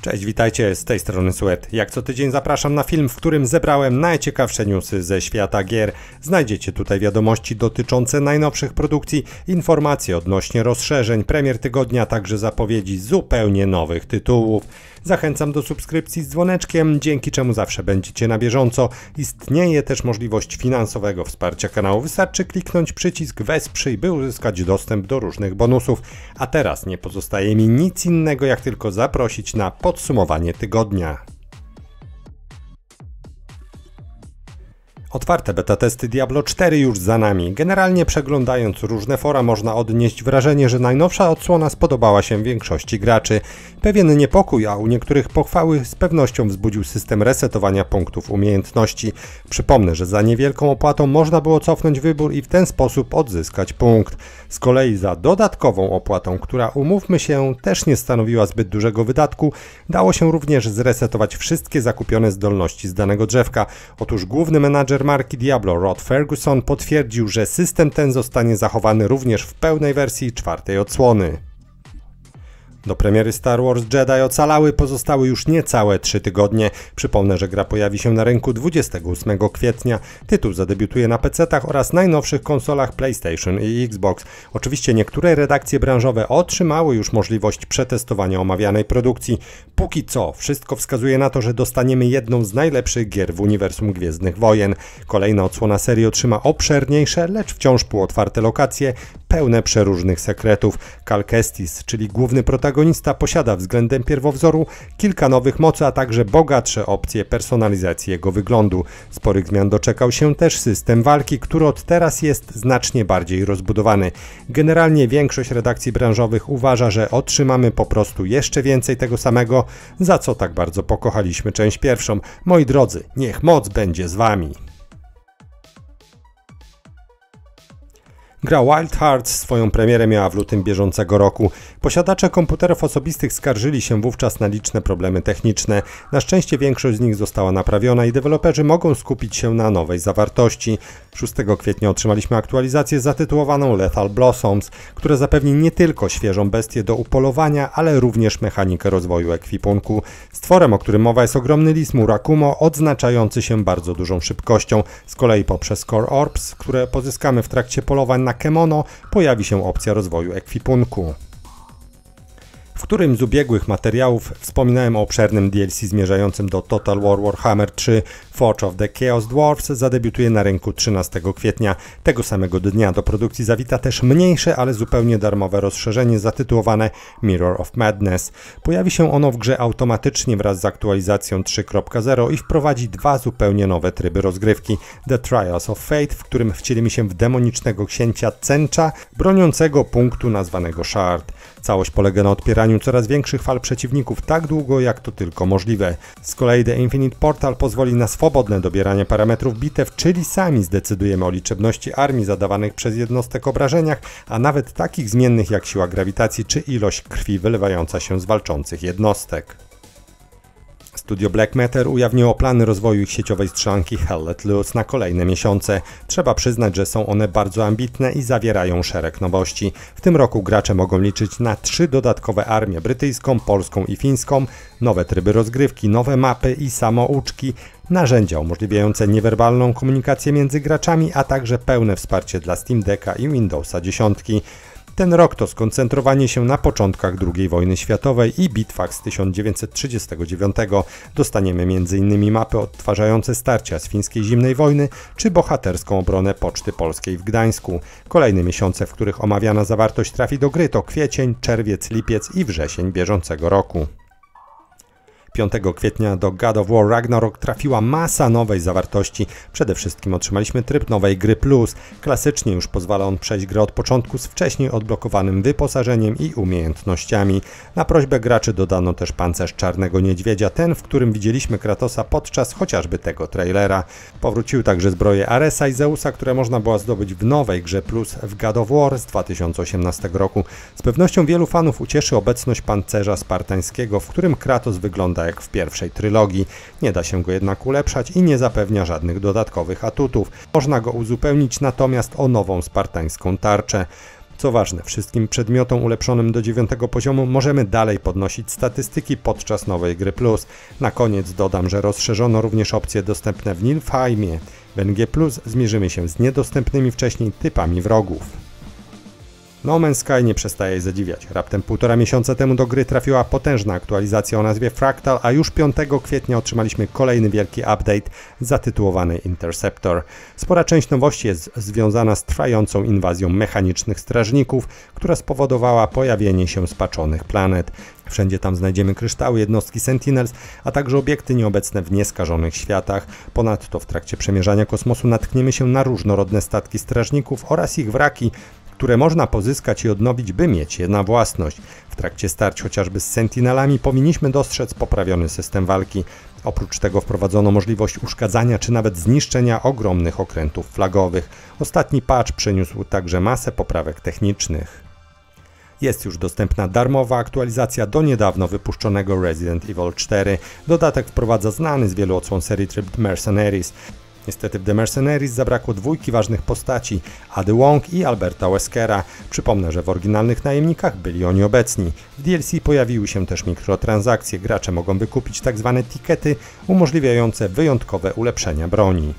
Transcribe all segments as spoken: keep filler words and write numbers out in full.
Cześć, witajcie, z tej strony Sweat. Jak co tydzień zapraszam na film, w którym zebrałem najciekawsze newsy ze świata gier. Znajdziecie tutaj wiadomości dotyczące najnowszych produkcji, informacje odnośnie rozszerzeń, premier tygodnia, a także zapowiedzi zupełnie nowych tytułów. Zachęcam do subskrypcji z dzwoneczkiem, dzięki czemu zawsze będziecie na bieżąco. Istnieje też możliwość finansowego wsparcia kanału. Wystarczy kliknąć przycisk Wesprzyj, by uzyskać dostęp do różnych bonusów. A teraz nie pozostaje mi nic innego, jak tylko zaprosić na podsumowanie tygodnia. Otwarte beta testy Diablo cztery już za nami. Generalnie przeglądając różne fora można odnieść wrażenie, że najnowsza odsłona spodobała się większości graczy. Pewien niepokój, a u niektórych pochwały z pewnością wzbudził system resetowania punktów umiejętności. Przypomnę, że za niewielką opłatą można było cofnąć wybór i w ten sposób odzyskać punkt. Z kolei za dodatkową opłatą, która umówmy się też nie stanowiła zbyt dużego wydatku, dało się również zresetować wszystkie zakupione zdolności z danego drzewka. Otóż główny menadżer marki Diablo Rod Ferguson potwierdził, że system ten zostanie zachowany również w pełnej wersji czwartej odsłony. Do premiery Star Wars Jedi ocalały pozostały już niecałe trzy tygodnie. Przypomnę, że gra pojawi się na rynku dwudziestego ósmego kwietnia. Tytuł zadebiutuje na pecetach oraz najnowszych konsolach PlayStation i Xbox. Oczywiście niektóre redakcje branżowe otrzymały już możliwość przetestowania omawianej produkcji. Póki co wszystko wskazuje na to, że dostaniemy jedną z najlepszych gier w uniwersum Gwiezdnych Wojen. Kolejna odsłona serii otrzyma obszerniejsze, lecz wciąż półotwarte lokacje, pełne przeróżnych sekretów. Cal Kestis, czyli główny protagonista, posiada względem pierwowzoru kilka nowych mocy, a także bogatsze opcje personalizacji jego wyglądu. Sporych zmian doczekał się też system walki, który od teraz jest znacznie bardziej rozbudowany. Generalnie większość redakcji branżowych uważa, że otrzymamy po prostu jeszcze więcej tego samego, za co tak bardzo pokochaliśmy część pierwszą. Moi drodzy, niech moc będzie z wami. Gra Wild Hearts swoją premierę miała w lutym bieżącego roku. Posiadacze komputerów osobistych skarżyli się wówczas na liczne problemy techniczne. Na szczęście większość z nich została naprawiona i deweloperzy mogą skupić się na nowej zawartości. szóstego kwietnia otrzymaliśmy aktualizację zatytułowaną Lethal Blossoms, która zapewni nie tylko świeżą bestię do upolowania, ale również mechanikę rozwoju ekwipunku. Stworem, o którym mowa, jest ogromny lis Murakumo, odznaczający się bardzo dużą szybkością. Z kolei poprzez Core Orbs, które pozyskamy w trakcie polowań na Kemono, pojawi się opcja rozwoju ekwipunku. W którym z ubiegłych materiałów wspominałem o obszernym D L C zmierzającym do Total War Warhammer trzy Forge of the Chaos Dwarfs zadebiutuje na rynku trzynastego kwietnia. Tego samego dnia do produkcji zawita też mniejsze, ale zupełnie darmowe rozszerzenie zatytułowane Mirror of Madness. Pojawi się ono w grze automatycznie wraz z aktualizacją trzy kropka zero i wprowadzi dwa zupełnie nowe tryby rozgrywki. The Trials of Fate, w którym wcielimy się w demonicznego księcia Cencha, broniącego punktu nazwanego Shard. Całość polega na odpieraniu coraz większych fal przeciwników tak długo, jak to tylko możliwe. Z kolei The Infinite Portal pozwoli na swobodne dobieranie parametrów bitew, czyli sami zdecydujemy o liczebności armii zadawanych przez jednostek obrażeniach, a nawet takich zmiennych jak siła grawitacji czy ilość krwi wylewająca się z walczących jednostek. Studio Black Matter ujawniło plany rozwoju ich sieciowej strzelanki Hell Let Loose na kolejne miesiące. Trzeba przyznać, że są one bardzo ambitne i zawierają szereg nowości. W tym roku gracze mogą liczyć na trzy dodatkowe armie: brytyjską, polską i fińską, nowe tryby rozgrywki, nowe mapy i samouczki, narzędzia umożliwiające niewerbalną komunikację między graczami, a także pełne wsparcie dla Steam Decka i Windowsa dziesięć. Ten rok to skoncentrowanie się na początkach drugiej wojny światowej i bitwach z tysiąc dziewięćset trzydziestego dziewiątego. Dostaniemy między innymi mapy odtwarzające starcia z fińskiej zimnej wojny czy bohaterską obronę Poczty Polskiej w Gdańsku. Kolejne miesiące, w których omawiana zawartość trafi do gry, to kwiecień, czerwiec, lipiec i wrzesień bieżącego roku. piątego kwietnia do God of War Ragnarok trafiła masa nowej zawartości. Przede wszystkim otrzymaliśmy tryb nowej gry Plus. Klasycznie już pozwala on przejść grę od początku z wcześniej odblokowanym wyposażeniem i umiejętnościami. Na prośbę graczy dodano też pancerz Czarnego Niedźwiedzia, ten, w którym widzieliśmy Kratosa podczas chociażby tego trailera. Powróciły także zbroje Aresa i Zeusa, które można było zdobyć w nowej grze Plus w God of War z dwa tysiące osiemnastego roku. Z pewnością wielu fanów ucieszy obecność pancerza spartańskiego, w którym Kratos wygląda jak w pierwszej trylogii. Nie da się go jednak ulepszać i nie zapewnia żadnych dodatkowych atutów. Można go uzupełnić natomiast o nową spartańską tarczę. Co ważne, wszystkim przedmiotom ulepszonym do dziewiątego poziomu możemy dalej podnosić statystyki podczas nowej gry plus. Na koniec dodam, że rozszerzono również opcje dostępne w Niflheimie. W N G plus zmierzymy się z niedostępnymi wcześniej typami wrogów. No Man's Sky nie przestaje zadziwiać. Raptem półtora miesiąca temu do gry trafiła potężna aktualizacja o nazwie Fractal, a już piątego kwietnia otrzymaliśmy kolejny wielki update zatytułowany Interceptor. Spora część nowości jest związana z trwającą inwazją mechanicznych strażników, która spowodowała pojawienie się spaczonych planet. Wszędzie tam znajdziemy kryształy, jednostki Sentinels, a także obiekty nieobecne w nieskażonych światach. Ponadto w trakcie przemierzania kosmosu natkniemy się na różnorodne statki strażników oraz ich wraki, które można pozyskać i odnowić, by mieć je na własność. W trakcie starć chociażby z Sentinelami powinniśmy dostrzec poprawiony system walki. Oprócz tego wprowadzono możliwość uszkadzania czy nawet zniszczenia ogromnych okrętów flagowych. Ostatni patch przyniósł także masę poprawek technicznych. Jest już dostępna darmowa aktualizacja do niedawno wypuszczonego Resident Evil cztery. Dodatek wprowadza znany z wielu odsłon serii tryb Mercenaries. Niestety w The Mercenaries zabrakło dwójki ważnych postaci, Ady Wong i Alberta Weskera. Przypomnę, że w oryginalnych najemnikach byli oni obecni. W D L C pojawiły się też mikrotransakcje. Gracze mogą wykupić tzw. tikety umożliwiające wyjątkowe ulepszenia broni.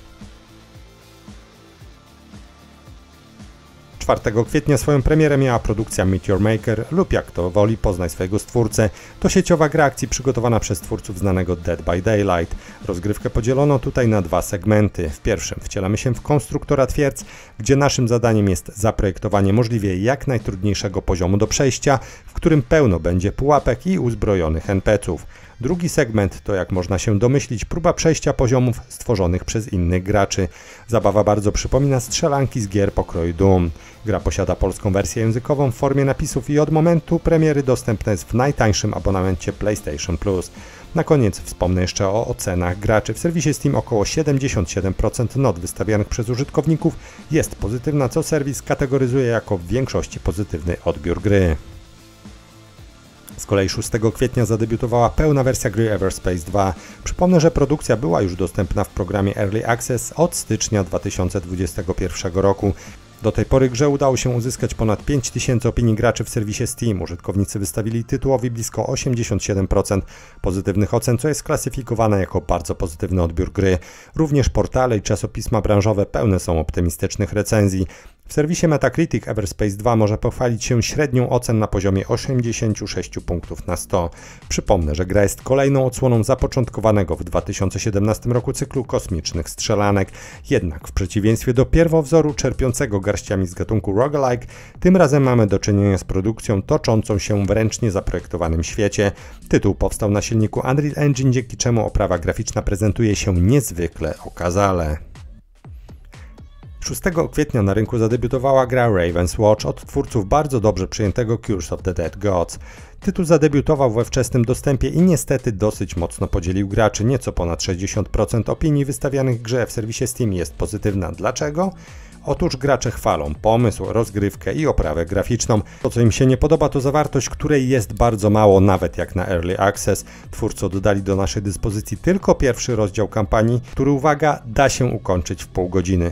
czwartego kwietnia swoją premierę miała produkcja Meteor Maker lub jak to woli poznaj swojego stwórcę. To sieciowa gra akcji przygotowana przez twórców znanego Dead by Daylight. Rozgrywkę podzielono tutaj na dwa segmenty. W pierwszym wcielamy się w konstruktora twierdz, gdzie naszym zadaniem jest zaprojektowanie możliwie jak najtrudniejszego poziomu do przejścia, w którym pełno będzie pułapek i uzbrojonych en pe ce ów. Drugi segment to, jak można się domyślić, próba przejścia poziomów stworzonych przez innych graczy. Zabawa bardzo przypomina strzelanki z gier pokroju Doom. Gra posiada polską wersję językową w formie napisów i od momentu premiery dostępna jest w najtańszym abonamencie PlayStation Plus. Na koniec wspomnę jeszcze o ocenach graczy. W serwisie Steam około siedemdziesiąt siedem procent not wystawianych przez użytkowników jest pozytywna, co serwis kategoryzuje jako w większości pozytywny odbiór gry. Z kolei szóstego kwietnia zadebiutowała pełna wersja gry Everspace dwa. Przypomnę, że produkcja była już dostępna w programie Early Access od stycznia dwa tysiące dwudziestego pierwszego roku. Do tej pory grze udało się uzyskać ponad pięć tysięcy opinii graczy w serwisie Steam. Użytkownicy wystawili tytułowi blisko osiemdziesiąt siedem procent pozytywnych ocen, co jest klasyfikowane jako bardzo pozytywny odbiór gry. Również portale i czasopisma branżowe pełne są optymistycznych recenzji. W serwisie Metacritic Everspace dwa może pochwalić się średnią ocen na poziomie osiemdziesiąt sześć punktów na sto. Przypomnę, że gra jest kolejną odsłoną zapoczątkowanego w dwa tysiące siedemnastym roku cyklu kosmicznych strzelanek. Jednak w przeciwieństwie do pierwowzoru czerpiącego garściami z gatunku roguelike, tym razem mamy do czynienia z produkcją toczącą się w ręcznie zaprojektowanym świecie. Tytuł powstał na silniku Unreal Engine, dzięki czemu oprawa graficzna prezentuje się niezwykle okazale. szóstego kwietnia na rynku zadebiutowała gra Raven's Watch od twórców bardzo dobrze przyjętego Curse of the Dead Gods. Tytuł zadebiutował we wczesnym dostępie i niestety dosyć mocno podzielił graczy. Nieco ponad sześćdziesiąt procent opinii wystawianych grze w serwisie Steam jest pozytywna. Dlaczego? Otóż gracze chwalą pomysł, rozgrywkę i oprawę graficzną. To, co im się nie podoba, to zawartość, której jest bardzo mało, nawet jak na Early Access. Twórcy oddali do naszej dyspozycji tylko pierwszy rozdział kampanii, który, uwaga, da się ukończyć w pół godziny.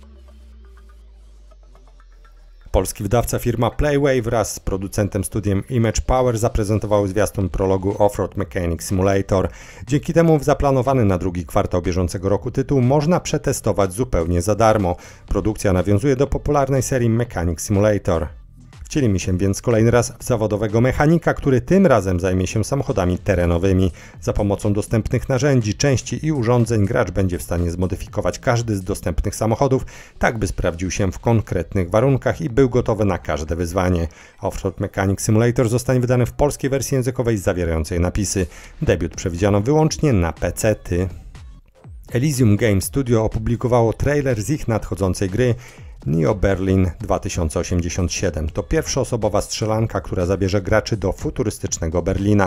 Polski wydawca firma Playway wraz z producentem studiem Image Power zaprezentowały zwiastun prologu Offroad Mechanic Simulator. Dzięki temu w zaplanowany na drugi kwartał bieżącego roku tytuł można przetestować zupełnie za darmo. Produkcja nawiązuje do popularnej serii Mechanic Simulator. Wcielimy się więc kolejny raz w zawodowego mechanika, który tym razem zajmie się samochodami terenowymi. Za pomocą dostępnych narzędzi, części i urządzeń gracz będzie w stanie zmodyfikować każdy z dostępnych samochodów, tak by sprawdził się w konkretnych warunkach i był gotowy na każde wyzwanie. Offroad Mechanic Simulator zostanie wydany w polskiej wersji językowej zawierającej napisy. Debiut przewidziano wyłącznie na pecety. Elysium Game Studio opublikowało trailer z ich nadchodzącej gry Neo Berlin dwa tysiące osiemdziesiąt siedem. To pierwszoosobowa strzelanka, która zabierze graczy do futurystycznego Berlina.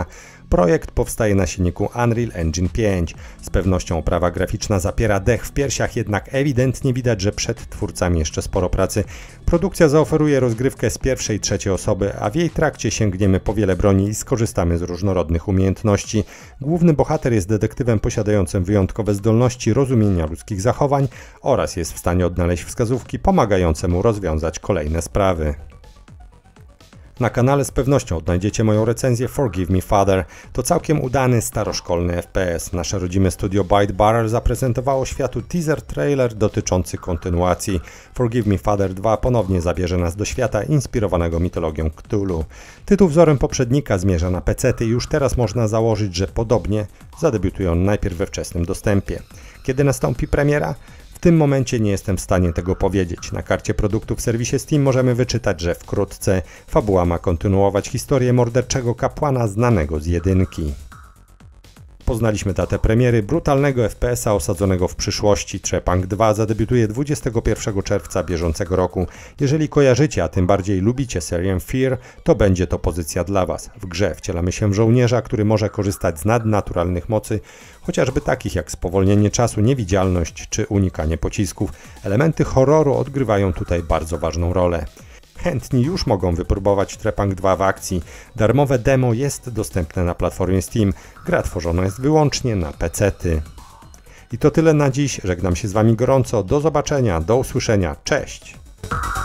Projekt powstaje na silniku Unreal Engine pięć. Z pewnością oprawa graficzna zapiera dech w piersiach, jednak ewidentnie widać, że przed twórcami jeszcze sporo pracy. Produkcja zaoferuje rozgrywkę z pierwszej i trzeciej osoby, a w jej trakcie sięgniemy po wiele broni i skorzystamy z różnorodnych umiejętności. Główny bohater jest detektywem posiadającym wyjątkowe zdolności rozumienia ludzkich zachowań oraz jest w stanie odnaleźć wskazówki pomagające mu rozwiązać kolejne sprawy. Na kanale z pewnością odnajdziecie moją recenzję Forgive Me Father. To całkiem udany, staroszkolny F P S. Nasze rodzime studio Byte Barrel zaprezentowało światu teaser trailer dotyczący kontynuacji. Forgive Me Father dwa ponownie zabierze nas do świata inspirowanego mitologią Cthulhu. Tytuł wzorem poprzednika zmierza na pecety i już teraz można założyć, że podobnie zadebiutuje on najpierw we wczesnym dostępie. Kiedy nastąpi premiera? W tym momencie nie jestem w stanie tego powiedzieć. Na karcie produktu w serwisie Steam możemy wyczytać, że wkrótce fabuła ma kontynuować historię morderczego kapłana znanego z jedynki. Poznaliśmy datę premiery brutalnego F P S a osadzonego w przyszłości. Trepang dwa zadebiutuje dwudziestego pierwszego czerwca bieżącego roku. Jeżeli kojarzycie, a tym bardziej lubicie serię Fear, to będzie to pozycja dla Was. W grze wcielamy się w żołnierza, który może korzystać z nadnaturalnych mocy, chociażby takich jak spowolnienie czasu, niewidzialność czy unikanie pocisków. Elementy horroru odgrywają tutaj bardzo ważną rolę. Chętni już mogą wypróbować Trepang dwa w akcji. Darmowe demo jest dostępne na platformie Steam. Gra tworzona jest wyłącznie na pecety. I to tyle na dziś. Żegnam się z Wami gorąco. Do zobaczenia, do usłyszenia. Cześć!